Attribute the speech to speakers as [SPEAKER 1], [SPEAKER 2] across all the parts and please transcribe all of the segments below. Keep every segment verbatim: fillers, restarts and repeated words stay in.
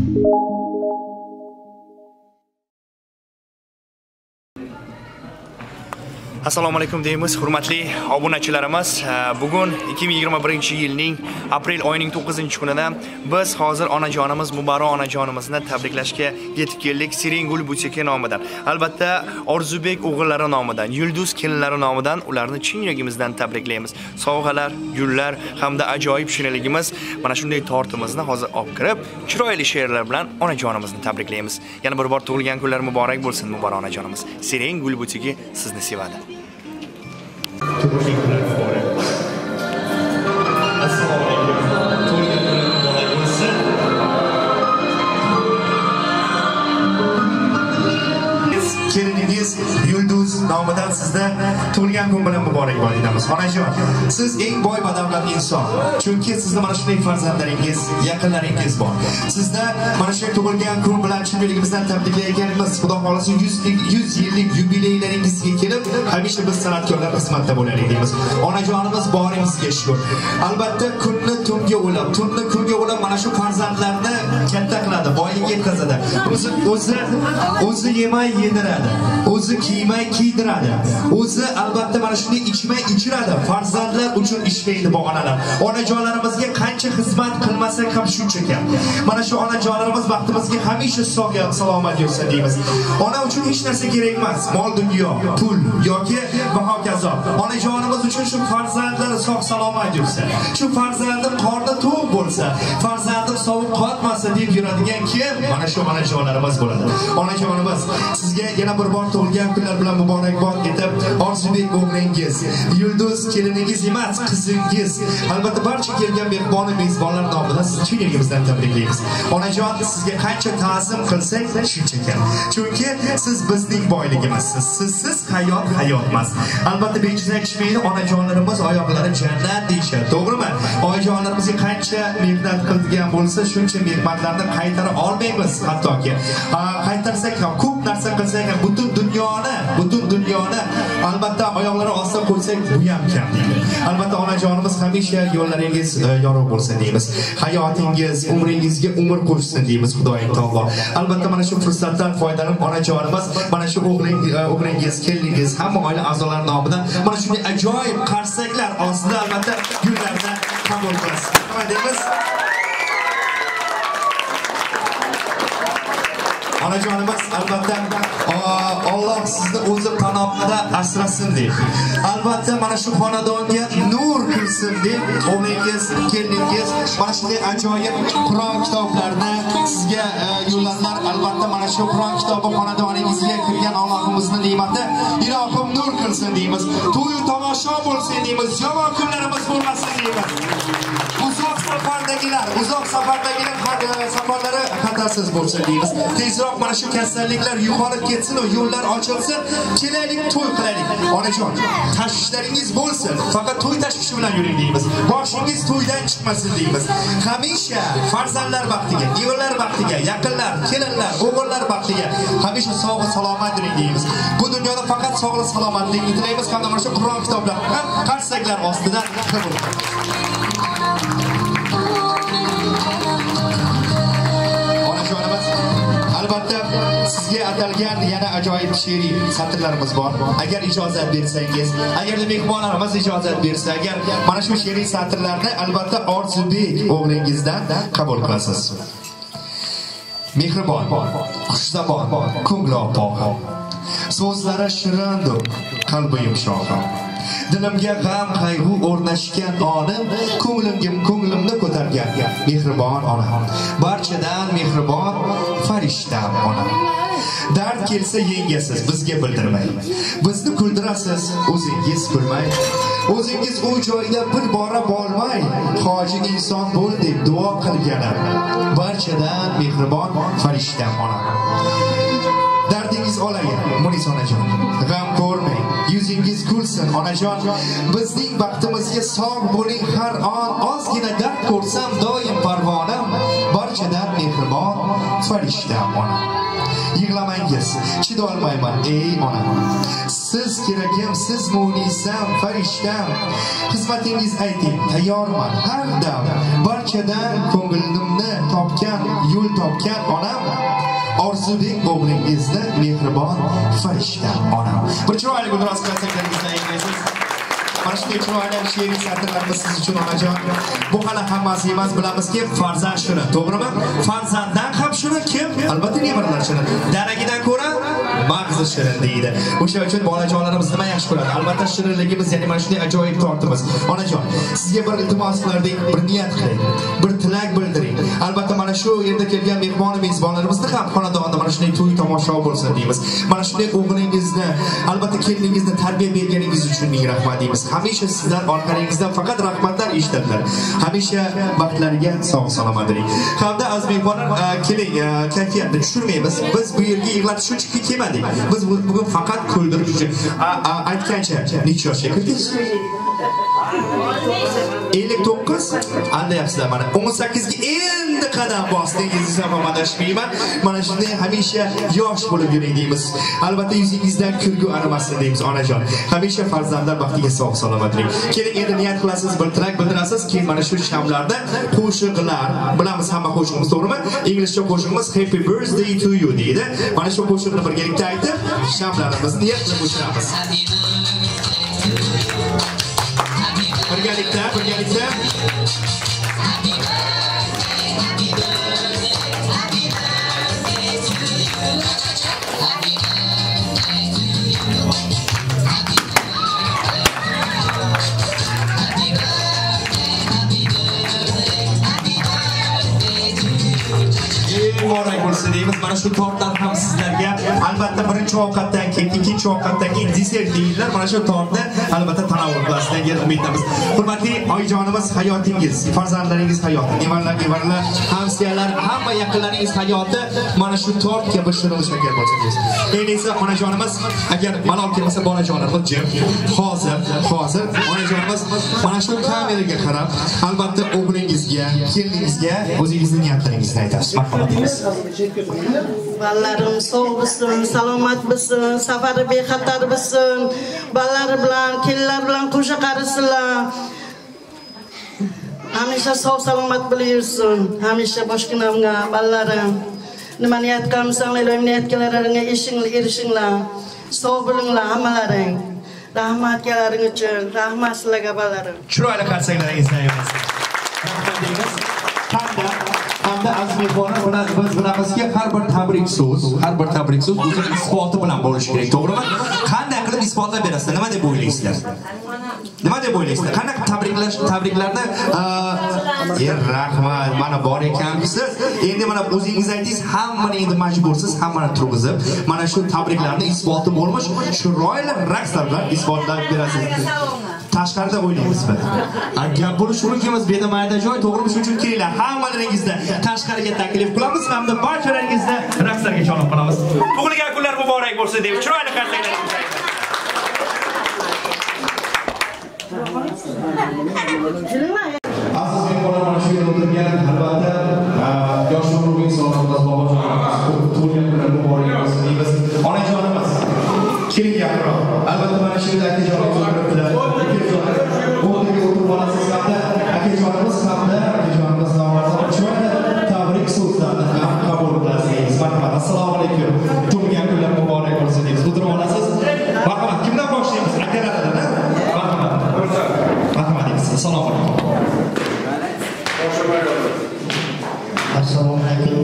[SPEAKER 1] Assalomu alaykum deymiz, hurmatli obunachilarimiz. Bugun ikki ming yigirma birinchi yilning aprel oyining to'qqizinchi kunida biz hozir onajonimiz Muborak onajonimizni tabriklashga yetib keldik. Serengul butiki nomidan. Albatta, Orzubek o'g'illari nomidan, Yulduz kelinlari nomidan ularni chin yuragimizdan tabriklaymiz. Sovg'alar, gullar hamda ajoyib shirinligimiz mana shunday tortimizni hozir olib kirib, chiroyli she'rlar bilan onajonimizni tabriklaymiz. Yana bir bor tug'ilgan kunlar muborak bo'lsin Muborak onajonimiz. Serengul butiki sizni sevadi. Tug'ilgan kunlar muborak. Assalomu alaykum. Tug'ilgan kunlar muborak bo'lsin. Keliningiz Yulduz nomidan sizda tug'ilgan kun bilan muborakbod etamiz. Onajon, siz eng boy badavlat inson. Chunki sizda mana shunday farzandlaringiz, yaqinlaringiz bor. Sizda mana shu tug'ilgan kun bilan chinligimizdan tabriklayotganimiz, Xudo xolasa yuz yillik yubileylaringizga kelib, hamisha biz san'atkorlar xizmatda bo'laylik deymiz. Onajonimiz boringizga shukur. Albatta kunni tunga o'ylab, tunni kunga o'ylab mana shu farzandlarni katta qiladi, boylikka yetkazadi. O'zi o'zi o'zi yemay yediradi. O'zi kiymay kiydiradi. O'zi albatta mana shunday ichmay ichiradi. Farzandlar uchun ishlaydi bu onalar. Onajonlarimizga qancha xizmat qilmasak ham shuncha kam. Mana shu onajonlarimiz vaqtimizga hamisha sog' salomat yursin deymiz. Ona uchun hech narsa kerak emas. Mol dunyo, pul yoki va hokazo. Onajonimiz uchun shu farzandlar sog' salomat yursin. Shu farzandim qorni to'q bo'lsa, farzandim sovuq qotmasa deb yuradigan kim? Mana shu onajonlarimiz bo'ladi. Onajonimiz sizga yana bir bor tug'ilgan kunlar bilan muborakbod etib, Orzubek o'g'lingiz, Yulduz keliningiz emas, qizingiz, albatta barcha kelgan mehmon mezbonlar nomidan sizni chin yuragimizdan tabriklaymiz. Onajon, sizga qancha ta'zim qilsak shuncha kam. Chunki siz bizning boyligimizsiz. Sizsiz hayot hayot emas. Albatta bejiz aytishmaydi, onajonlarimiz oyoqlari jannat deyishadi, to'g'rimi? Onajonlarimizga qancha mehnat qilgan bo'lsa, shuncha mehnatlarni qaytara olmaymiz hattoki. Qaytarsak ham ko'p narsa qilsak ham butun dunyoni, butun dunyoni albatta oyoqlari ostida qo'ysak bu ham kam deydi. Albatta onajonimiz hamisha yo'llaringiz yorug' bo'lsin deymiz. Hayotingiz, umringizga umr qo'shsin deymiz Xudoyim taolo. Albatta mana shu fursatdan foydalanib onajonimiz mana shu o'g'ling, o'g'lingiz, keliningiz, hamma oila a'zolari nomidan mana shunday ajoyib qarsaklar ostida albatta gullardan qabul qilsin. Nima deymiz? Onajonimiz albatta Alloh sizni o'zi panohida asrasin deb. Albatta mana shu xonadonga nur kirsin deb o'g'lingiz, keliningiz mana shunday ajoyib Qur'on kitoblarini sizga yo'llanlar. Albatta mana shu Qur'on kitobi xonadoningizga kirgan Allohimizning ne'mati, ilohim nur kirsin deymiz. To'y tomosha bo'lsin deymiz. Yomon kunlarimiz bo'lmasin deymiz. Uzoq safardagilar, uzoq safardagilar safarlari xatarsiz bo'lsin deymiz. Tezroq mana shu kasalliklar yo'qolib ketsin, yo'llar ochilsin, kelaylik to'y qilaylik. Onajon, tashvishlaringiz bo'lsin, faqat to'y tashvishi bilan yuring deymiz. Boshingiz to'ydan chiqmasin deymiz. Hamisha farzandlar baxtiga, nevalar baxtiga, yaqinlar, kelinlar, o'g'illar baxtiga hamisha sog' va salomat yuring deymiz. Bu dunyoda faqat sog'lik, salomatlikni tilaymiz, hamda mana shu Qur'on kitoblarini ham qarsaklar ostida qabul qiling. Albatta sizga atalgan yana ajoyib she'riy satrlarimiz bor. Agar ijozat bersangiz, agar mehmonlarimiz ijozat bersa, agar mana shu she'riy satrlarni albatta Orzubek o'g'lingizdan qabul qilasiz. Mehribon, xushzabon, ko'ngli oppoq. So'zlari shirindir, qalbi yumshoq. Dilimga g'am qayg'u o'rnashgan onim, ko'nglimga ko'nglimni ko'targan mehribon onam. Barchadan mehribon farishtam onam. Dard kelsa yengasiz, bizga bildirmay. Bizni kuldirasiz, o'zingiz kulmay. O'zingiz u joyda bir bora bo'lmay, hoji inson bo'l deb duo qilganim. Barchadan mehribon farishtam onam. Dardingiz olayin, Munis onajon. G'am ko'rmang, yuzingiz kulsin onajon. Bizning baxtimizga sog' bo'ling har on. Ozgina dard ko'rsam doim parvonam. Barchadan mehribon farishtam onam. Yig'lamangiz, chidolmayman ey onam. Siz keragim, siz munisam, farishtam. Xizmatingiz ayting, tayyorman har dam. barchadan ko'nglimni topgan, yo'l topgan onam, Orzubek o'g'lingizni mehribon farishta onam. Bir chiroyli gulroz qilsangiz aytasiz. Mana shunday chiroyli she'riy satrlarimiz siz uchun onajon. Bu hali hammasi emas, bilamizki, farzand shuni, to'g'rimi? Farzanddan ham shuni kim? Albatta nevaralar shuni. Daragidan ko'ra mag'zi shirin deydi. O'sha uchun bolajonlarimiz nima yaxshi ko'radi? Albatta shirinligimiz, ya'ni mana shunday ajoyib tortimiz. Onajon, sizga bir iltimos qilardik, bir niyat qiling, bir tilak bildiring. Albatta mana shu yerda kelgan mehmon mezbonlarimizni ham xonadonda mana shunday to'y tomosha bo'lsin deymiz. Mana shunday o'g'lingizni, albatta keliningizni tarbiya berganingiz uchun ming rahmat deymiz. Hamisha sizlar orqangizdan faqat rahmatlar eshitadilar. Hamisha baxtlariga sog' salomat bo'ling. Hamda aziz mehmonlar, keling, kayfiyatni tushirmaymiz. Biz bu yerga yig'latish uchun kelmadik. Biz bugun faqat kuldirish uchun. Aytgancha, necha yoshga kirdingiz? ellik to'qqiz. Andayapsizlar mana. o'n sakkizga endi qadam bosdingiz, ham adashmayman. Mana shunday hamisha yosh bo'lib yuring deymiz. Albatta yuzingizdan kulgu arimasin deymiz onajon. Hamisha farzandlar baxtiga sog' salomat bo'ling. Keling, endi niyat qilasiz, bir tilak bildirasiz, keyin mana shu shamlarda qo'shiqlar, bilamiz hamma qo'shiqimiz, to'g'rimi? Inglizcha qo'shiqimiz Happy Birthday to you deydi. Mana shu qo'shiqni birgalikda aytib, shamlarimizni niyat qilib o'chiramiz. Birgalikda, birgalikda. Muborak bo'lsin deymiz. Mana shu tortdan ham sizlarga albatta birinchi ovqatdan keyin, ikkinchi ovqatdan keyin desert deydilar. Mana shu tortni albatta tanovul qilasizlar degan umidamiz. Hurmatli oyijonimiz, hayotingiz, farzandlaringiz hayoti, nevaralar, nevaralar, hamsiyalar, hamma yaqinlaringiz hayoti mana shu tort kabi shirin shakar bo'lsin deymiz. Endi esa onajonimiz, agar malol kelmasa bolajonlarimiz jim, hozir, hozir onajonimiz mana shu kameraga qarab, albatta o'g'lingizga, keliningizga o'zingizning niyatlaringizni aytasiz. Marhamat deymiz.
[SPEAKER 2] Balalarım sog' bo'lsin, salomat bo'lsin, safari bexatar bo'lsin. Balalar bilan, kelinlar bilan qo'sha qarisinlar. Hamisha sog' salomat bo'lib yursin. Hamisha boshqinamga balalarim. Nima niyat qilsanglar, ilohim niyatlaringizga erishinglar, erishinglar. Sog' bo'linglar hammalaring. Rahmat kelaring uchun, rahmat sizlarga balalarim.
[SPEAKER 1] Chiroyli qarsanglaringizni aytamiz. Rahmat deymiz. Hamda hamda aziz mehmonlar, biz bilamizki, har bir tabrik so'z, har bir tabrik so'z o'zining isboti bilan bo'lishi kerak, to'g'rimi? Qanday qilib isbotlab berasizlar? Nima deb o'ylaysizlar? Nima deb o'ylaysizlar? Qanday tabriklash, tabriklarni "Ey rahmat, mana bor ekansiz." Endi mana o'zingiz aytingiz, hammani endi majbursiz, hammani turg'izib, mana shu tabriklarni isboti bo'lmoq, chiroyli raqslar bilan isbotlab berasiz. Tashqarida o'ynaymiz biz. Gap bo'lishi mumkin emas, beda mayda joy, to'g'rimi? Shuning uchun kelinglar, hammalaringizni tashqariga taklif qilamiz hamda barchalaringizni raqslarga jalb qilamiz. Tug'ilgan kunlar muborak bo'lsin deb chiroyli qarsanglaringizni aytamiz. Aziz mehmonlar, mana shu yerda o'tirgan albatta yosh nurli sonimiz bobojonimiz tug'ilgan kunlar muborak bo'lsin deymiz. Onajonimiz, keling yaqinroq. Albatta mana shu yerda akajonimiz o'tiribdilar. O'rniga o'tirib olasiz hamda akajonimiz hamda akajonimiz nomazda chiroyli tabrik so'zlarni ham qabul qilasiz. Marhamat, assalomu alaykum. Tug'ilgan kunlar muborak bo'lsin deymiz. O'tirib olasiz. Marhamat, kimdan boshlaymiz? Akalardan, marhamat. Marhamat deymiz. Assalomu alaykum.
[SPEAKER 3] Assalomu alaykum.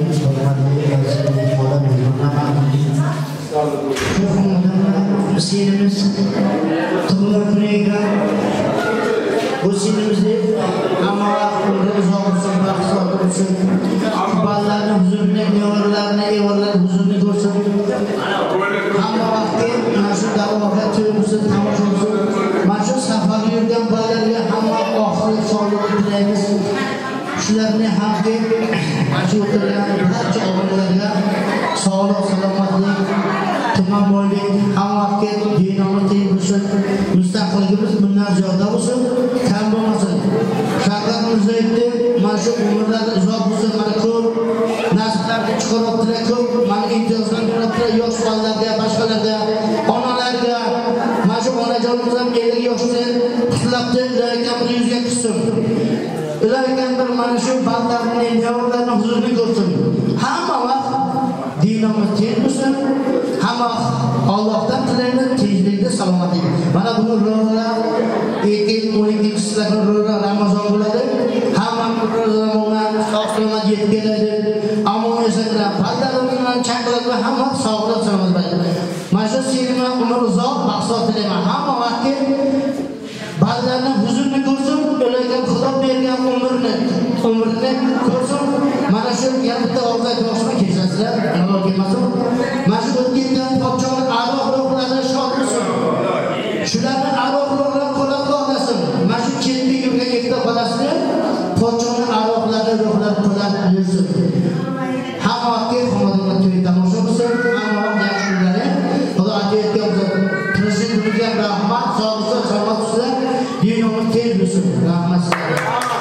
[SPEAKER 3] Senimiz tug'ilgan kuniga bu senimizni hamma vaqtda uzoq bo'lsin, baxtli bo'lsin. Bolalarni huzurini, nevaralarni, evarlarni huzurini ko'rsin. Hamma vaqtda mana shu da'voga to'yimizni tomosha bo'lsin. Mana shu safarga yurgan bolalarga hamma oxirat sog'lig'i tilaymiz. Shularni hamda mana shu o'tirgan barcha oilalarga sog'lik, salomatlik, tuman boylik, hamma vaqtga dinamizda bo'lsin. Mustaqilligimiz bundan ziyoda bo'lsin, kam bo'lmasin. Shavkat Mirziyoyevni mana shu umrlari uzoq bo'lsin, mana ko'p nasiblarni chiqaryaptilar, ko'p mana imtiyozlarni berayaptilar yosh bolalarga, boshqalarga, onalarga. Mana shu onajonimiz ham ellik yoshdan qutlabdi, ilohim bir yuzga kirsin. Ilohim bir mana shu bandalarning yavlarni huzurni ko'rsin. Hamma vaqt dinimiz tinch bo'lsin. Hamma Allohdan tilaymiz tinchlikda salomatlik. Mana buni ro'zalar ikki o'n ikkinchisidan ro'za Ramazon bo'ladi. Hamma ro'zalarga sog'-salomat yetib keladi. Amon esinglar, bandalarning chaqirib hamma sog'lik salomat bo'ladi. Mana shu sinima umr uzoq maqsad tilayman. Hamma vaqtga bandalarni huzurni ko'rsin, ularga Xudo bergan umrni, umrni ko'rsin. Mana shu bitta orzu aytmoqchiman, kechirasizlar, malol kelmasin. Mana shu o'tgan podshohning arvoh ruhlari shod bo'lsin. Shularni arvoh ruhlari qo'llab quvvatlasin. Mana shu chetda yurgan ikkita bolasini podshohning arvohlari ruhlari qo'llab yursin. Hamma vaqtga xonadonlar to'y tomosha bo'lsin, hamma vaqt yaxshi kunlari. Xudo aytayotgan prezidentimizga rahmat, sog'lik, salomat bo'lsin. Dinimiz tinch bo'lsin. Rahmat sizlarga.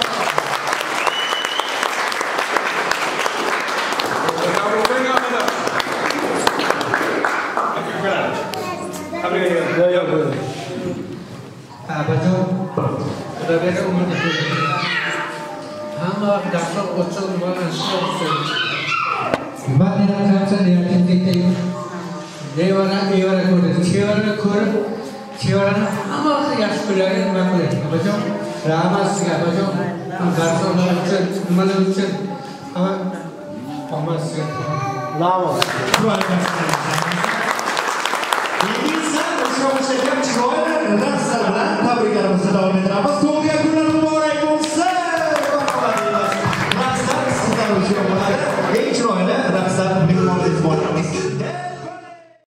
[SPEAKER 4] Abajom, Rabbi Umar Hama dasar ocol mana sosel. Banira kansa dia tintik. Dewara dewara kore, dewara kore, dewara hama yash kulare makule. Abajom, Ramas abajom, dasar ocol mana ocol. Hama hama sel.
[SPEAKER 3] Lama.
[SPEAKER 1] Insan o'sha o'xshagan chiroyli raqslar bilan tabriklarimizni davom ettiramiz.